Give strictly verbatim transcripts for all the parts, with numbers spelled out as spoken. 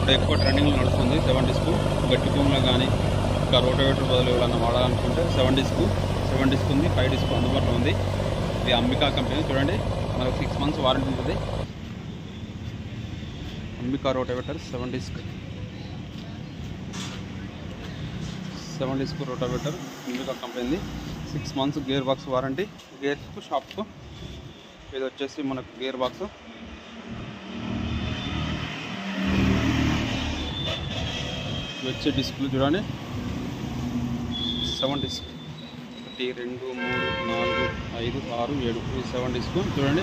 ఇప్పుడు ఎక్కువ ట్రెండింగ్లో నడుస్తుంది సెవెన్ డిస్క్. గట్టి భూమిలో కానీ ఇంకా రోటోవేటర్ బదులు ఎవరైనా వాడాలనుకుంటే సెవెన్ డిస్క్ సెవెన్ డిస్క్ ఉంది, ఫైవ్ డిస్క్ అందుబాటులో ఉంది. ఇది అంబికా కంపెనీ. చూడండి మనకు సిక్స్ మంత్స్ వారంటీ ఉంటుంది. Ambika rotavator seven disc seven disc rotavator Ambika company. Six months gear box warranty, గేర్స్కు షాప్కు. ఇది వచ్చేసి మనకు గేర్ బాక్స్. ఇది వచ్చే డిస్క్లు చూడండి సెవెన్ డిస్క్. ఒకటి రెండు మూడు నాలుగు ఐదు ఆరు ఏడు ఇది సెవెన్ డిస్క్ చూడండి.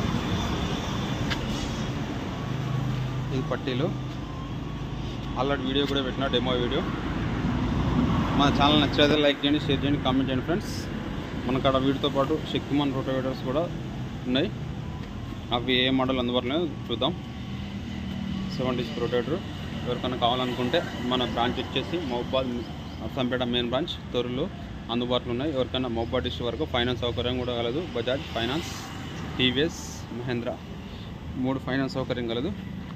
ఇది పట్టీలు. ఆల్రెడీ వీడియో కూడా పెట్టిన డెమో వీడియో. మన ఛానల్ నచ్చితే లైక్ చేయండి, షేర్ చేయండి, కామెంట్ చేయండి ఫ్రెండ్స్. మనకు అక్కడ వీటితో పాటు శక్తిమాన్ రోటోవేటర్స్ కూడా ఉన్నాయి. అవి ఏ మోడల్ అందుబాటులో చూద్దాం. సెవెన్ డిస్క్ రోటోవేటర్ ఎవరికైనా కావాలనుకుంటే మన బ్రాంచ్ వచ్చేసి మహబూబాద్ అస్సాంపేట మెయిన్ బ్రాంచ్ తొర్రూరులో అందుబాటులో ఉన్నాయి. ఎవరికైనా మహబూబాద్ డిస్ట్రిక్ట్ వరకు ఫైనాన్స్ సౌకర్యం కూడా కలదు. బజాజ్ ఫైనాన్స్, టీవీఎస్, మహేంద్ర మూడు ఫైనాన్స్ సౌకర్యం కలదు.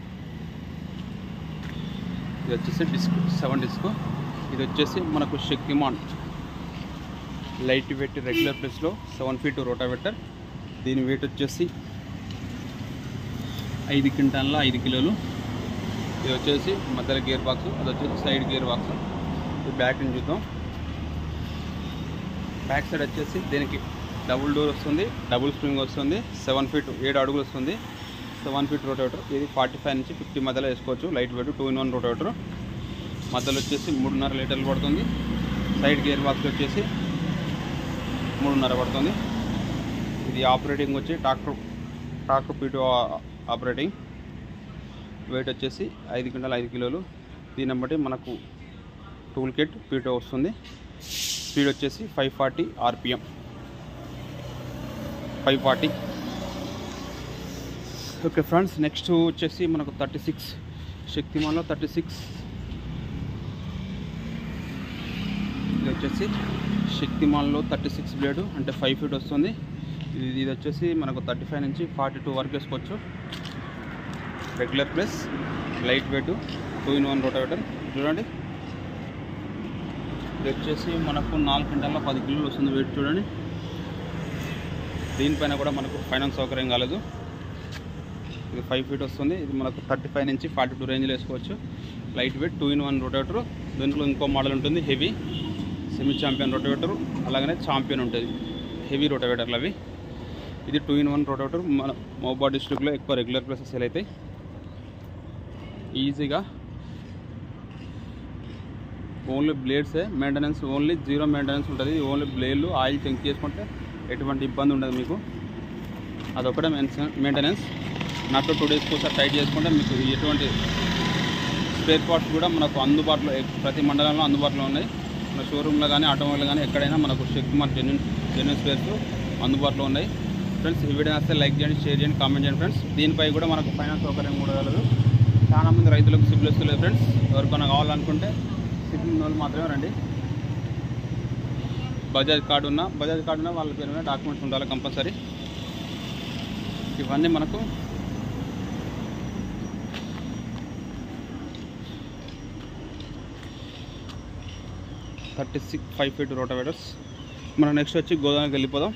ఇది వచ్చేసి డిస్క్ సెవెన్ డిస్క్. ఇది వచ్చేసి మనకు శక్తిమాన్ లైట్ వెయిట్ రెగ్యులర్ ప్లేస్లో సెవెన్ ఫీట్ రోటావేటర్. దీని వెయిట్ వచ్చేసి ఐదు క్వింటాల ఐదు కిలోలు. ఇది వచ్చేసి మధ్యలో గేర్ బాక్స్, అది వచ్చేసి సైడ్ గేర్ బాక్స్. ఇది బ్యాక్ నుంచి చూద్దాం. బ్యాక్ సైడ్ వచ్చేసి దీనికి డబుల్ డోర్ వస్తుంది, డబుల్ స్ప్రింగ్ వస్తుంది, సెవెన్ ఫీట్ ఏడు అడుగులు వస్తుంది. Seven feet rotavator. ఇది ఫార్టీ ఫైవ్ నుంచి ఫిఫ్టీ మధ్యలో వేసుకోవచ్చు. Light weight two in one rotavator. మధ్యలో వచ్చేసి మూడున్నర లీటర్లు పడుతుంది. సైడ్ గేర్ బాక్స్ వచ్చేసి మూడున్నర పడుతుంది. ఇది ఆపరేటింగ్ వచ్చి tractor tractor PTO operating. Weight వచ్చేసి ఐదు క్వింటాల ఐదు కిలోలు. దీన్ని బట్టి మనకు టూల్ కిట్ పీటో వస్తుంది. స్పీడ్ వచ్చేసి five forty RPM five forty. Okay friends, next వచ్చేసి మనకు థర్టీ సిక్స్ శక్తిమాన్లో థర్టీ సిక్స్. ఇది వచ్చేసి శక్తిమాన్లో థర్టీ సిక్స్ బ్లేడు అంటే ఫైవ్ ఫీట్ వస్తుంది. ఇది ఇది వచ్చేసి మనకు థర్టీ ఫైవ్ నుంచి ఫార్టీ టూ వరకు వేసుకోవచ్చు. Regular plus light weight two in one rotavator చూడండి. ఇది వచ్చేసి మనకు నాలుగు క్వింటాల పది కిలోలు వస్తుంది వెయిట్ చూడండి. దీనిపైన కూడా మనకు ఫైనాన్స్ సౌకర్యం కాలేదు. ఇది ఫైవ్ ఫీట్ వస్తుంది. ఇది మనకు థర్టీ ఫైవ్ నుంచి ఫార్టీ టూ రేంజ్లో వేసుకోవచ్చు. Light weight two in one rotavator. దీంట్లో ఇంకో మోడల్ ఉంటుంది హెవీ సెమీ ఛాంపియన్ రోటోవేటర్, అలాగనే ఛాంపియన్ ఉంటుంది హెవీ రోటోవేటర్లు అవి. ఇది టూ ఇన్ వన్ రోటోవేటర్. మన మహబూబాద్ డిస్ట్రిక్ట్లో ఎక్కువ రెగ్యులర్ ప్లేసెస్ సేల్ అవుతాయి. ఈజీగా ఓన్లీ బ్లేడ్సే మెయింటెనెన్స్, ఓన్లీ జీరో మెయింటెనెన్స్ ఉంటుంది. ఓన్లీ బ్లేడ్లు ఆయిల్ చెక్ చేసుకుంటే ఎటువంటి ఇబ్బంది ఉండదు మీకు. అదొకటే మెయింటెనెన్స్. నాతో టూ డేస్కి ఒకసారి టైట్ చేసుకుంటే మీకు ఎటువంటి స్పేర్ పార్ట్స్ కూడా మనకు అందుబాటులో ప్రతి మండలంలో అందుబాటులో ఉన్నాయి. మన షోరూంలో కానీ ఆటోమొబైల్ కానీ ఎక్కడైనా మనకు శక్తిమాన్ జెన్యున్ జెన్యున్ స్పేర్స్ అందుబాటులో ఉన్నాయి. ఫ్రెండ్స్ ఈ వీడియో నచ్చితే లైక్ చేయండి, షేర్ చేయండి, కామెంట్ చేయండి ఫ్రెండ్స్. దీనిపై కూడా మనకు ఫైనాన్స్ సౌకర్యం కూడా కలదు. చాలామంది రైతులకు సిబిల్ వస్తలేదు ఫ్రెండ్స్. ఎవరికైనా కావాలనుకుంటే సిబిల్ ఉన్న వాళ్ళు మాత్రమే రండి. బజాజ్ కార్డు ఉన్న బజాజ్ కార్డు ఉన్న వాళ్ళ పేరు మీద డాక్యుమెంట్స్ ఉండాలి కంపల్సరీ. ఇవన్నీ మనకు thirty six five feet rotavators. మనం నెక్స్ట్ వచ్చి గోదావరికి వెళ్ళిపోదాం.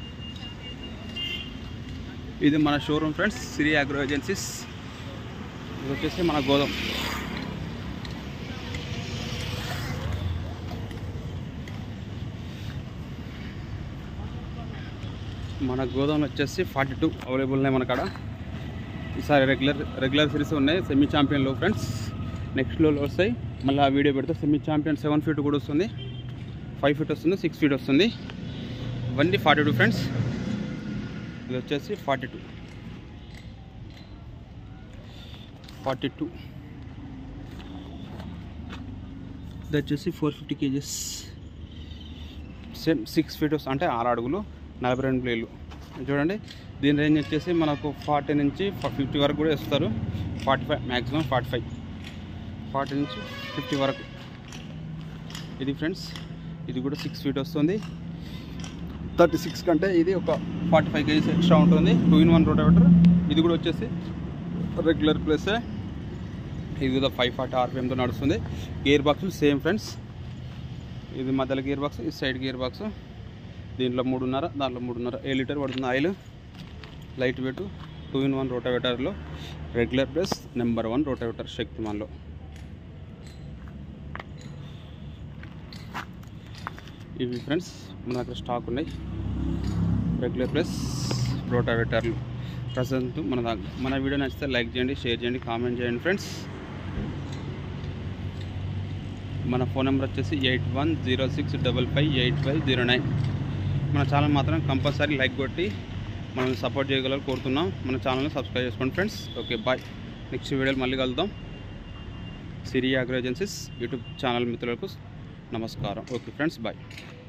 ఇది మన showroom friends, Shri agro agencies. ఇది వచ్చేసి మన గోదాం. మన గోదాంలో వచ్చేసి ఫార్టీ టూ అవైలబుల్ ఉన్నాయి మన కాడ. ఈసారి రెగ్యులర్ రెగ్యులర్ సిరీస్ ఉన్నాయి. సెమీ ఛాంపియన్లో ఫ్రెండ్స్ నెక్స్ట్లో వస్తాయి. మళ్ళీ ఆ వీడియో పెడితే సెమీ ఛాంపియన్ సెవెన్ ఫీట్ కూడా వస్తుంది, ఫైవ్ ఫీట్ వస్తుంది, సిక్స్ ఫీట్ వస్తుంది. ఇవన్నీ ఫార్టీ టూ ఫ్రెండ్స్. ఇది వచ్చేసి ఫార్టీ టూ ఫార్టీ టూ ఇది వచ్చేసి four fifty kgs. Same six feet వస్తుంది అంటే ఆరు అడుగులు నలభై రెండు ప్లేలు చూడండి. దీని రేంజ్ వచ్చేసి మనకు ఫార్టీ నుంచి ఫిఫ్టీ వరకు కూడా ఇస్తారు. Forty five maximum forty five forty నుంచి ఫిఫ్టీ వరకు. ఇది ఫ్రెండ్స్ ఇది కూడా సిక్స్ ఫీట్ వస్తుంది. థర్టీ సిక్స్ కంటే ఇది ఒక ఫార్టీ ఫైవ్ కేజీస్ ఎక్స్ట్రా ఉంటుంది. Two in one rotavator. ఇది కూడా వచ్చేసి రెగ్యులర్ ప్లేసే ఇది కూడా ఫైవ్ ఫార్టీ ఆర్పిఎంతో నడుస్తుంది. గేర్ బాక్స్ సేమ్ ఫ్రెండ్స్, ఇది మధ్యలో గేర్ బాక్స్, ఇది సైడ్ గేర్ బాక్స్. దీంట్లో మూడున్నర, దాంట్లో మూడున్నర, ఏ లీటర్ పడుతుంది oil. Light weight, two in one రోటావేటర్లో regular plus number one rotavator శక్తిమాన్లో. ఇవి ఫ్రెండ్స్ మన దగ్గర స్టాక్ ఉన్నాయి రెగ్యులర్ ప్లస్ రోటావేటర్లు ప్రజెంట్ మన దగ్గర. మన వీడియో నచ్చితే లైక్ చేయండి, షేర్ చేయండి, కామెంట్ చేయండి ఫ్రెండ్స్. మన ఫోన్ నెంబర్ వచ్చేసి eight one zero six double five eight five zero nine. మన ఛానల్ మాత్రం కంపల్సరీ లైక్ కొట్టి మనల్ని సపోర్ట్ చేయగలరు కోరుతున్నాం. మన ఛానల్ని సబ్స్క్రైబ్ చేసుకోండి ఫ్రెండ్స్. Okay bye. నెక్స్ట్ వీడియోలో మళ్ళీ కలుద్దాం. Siri agro agencies YouTube channel మిత్రులకు నమస్కారం. Okay friends bye.